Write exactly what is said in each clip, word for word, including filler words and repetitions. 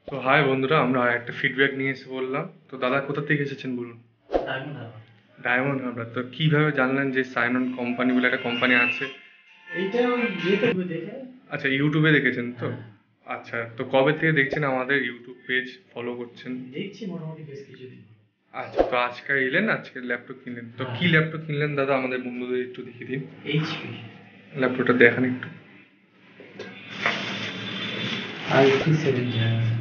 তো হাই বন্ধুরা, আমরা একটা ফিডব্যাক নিয়ে এসে বললাম। তো দাদা কোথা থেকে এসেছেন বলুন? ডায়মন্ড হারবার। ডায়মন্ড হারবার। তো কিভাবে জানলেন যে সাইনন কোম্পানি বলে একটা কোম্পানি আছে? এইটা ওই ইউটিউবে দেখে। আচ্ছা, ইউটিউবে দেখেছেন তো? হ্যাঁ। আচ্ছা, তো কবে থেকে দেখছেন আমাদের ইউটিউব পেজ ফলো করছেন? দেখছি মোটামুটি বেশ কিছুদিন। আচ্ছা, তো আজকে এলেন, আজকে ল্যাপটপ কিনলেন। তো হ্যাঁ। কি ল্যাপটপ কিনলেন দাদা, আমাদের বন্ধুদের একটু দেখিয়ে দিন। এইচপি ল্যাপটপটা দেখান একটু। IT seven generation.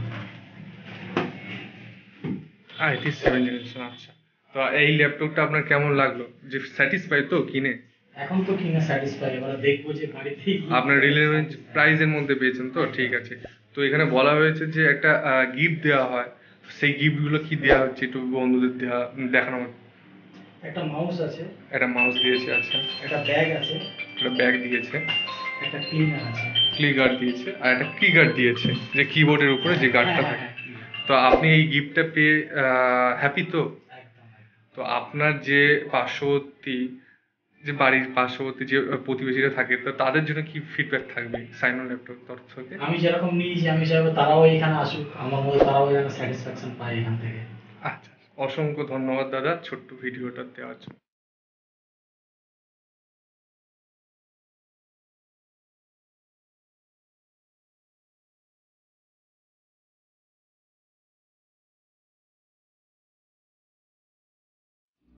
IT seven generation. আচ্ছা, তো এই ল্যাপটপটা আপনার কেমন লাগলো? যে স্যাটিসফাই তো কিনে? এখন তো কিনা স্যাটিসফাই, এবার দেখবো যে বাড়িতে আপনার রিলেভেন্ট প্রাইজের মধ্যে পেয়েছেন তো? ঠিক আছে। তো এখানে বলা হয়েছে যে একটা গিফট দেওয়া হয়, সেই গিফটগুলো কি দেওয়া হচ্ছে একটু বন্ধুদের দেওয়া দেখানো। একটা মাউস আছে, একটা মাউস দিয়েছে। আচ্ছা, একটা ব্যাগ আছে, একটা ব্যাগ দিয়েছে, একটা ক্লিনার আছে, ক্লি গার্ড দিয়েছে, আর একটা কি গার্ড দিয়েছে, যে কিবোর্ডের উপরে যে গার্ডটা থাকে। তো আপনি এই গিফটটা পেয়ে হ্যাপি তো? তো আপনার যে পার্শ্ববর্তী, যে বাড়ির পার্শ্ববর্তী যে প্রতিবেশীরা থাকে, তো তাদের জন্য কি ফিডব্যাক থাকবে সাইনন ল্যাপটপ তরফ থেকে? আমি যেরকম নিয়েছি আমি চাইবো তারাও এখানে আসুক, আমার মধ্যে তারাও যেন স্যাটিসফ্যাকশন পায় এখান থেকে। আচ্ছা, অসংখ্য ধন্যবাদ দাদা ছোট্ট ভিডিওটা দেওয়ার জন্য।